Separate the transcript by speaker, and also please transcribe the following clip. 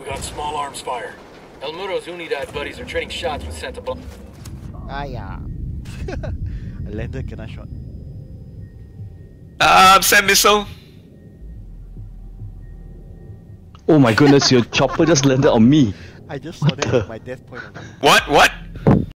Speaker 1: got small arms fire. El Muro's Unidad buddies are trading shots with Santa Blanca.
Speaker 2: Ah, yeah. I landed, kena shot.
Speaker 3: Send missile.
Speaker 4: Oh my goodness, your chopper just landed on me.
Speaker 2: I just saw that with my death point on.
Speaker 3: What?